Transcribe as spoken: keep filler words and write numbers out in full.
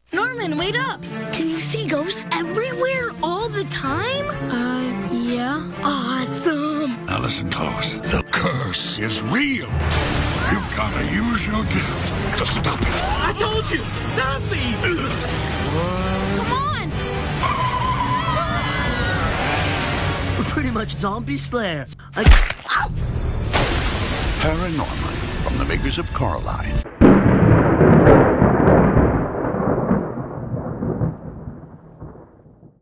Norman, wait up! Can you see ghosts everywhere all the time? Uh, yeah. Awesome! Now listen close. The curse is real. You've got to use your gift to stop it. I told you! Zombies! Come on! We're pretty much zombie slayers. I... ParaNorman, from the makers of Coraline.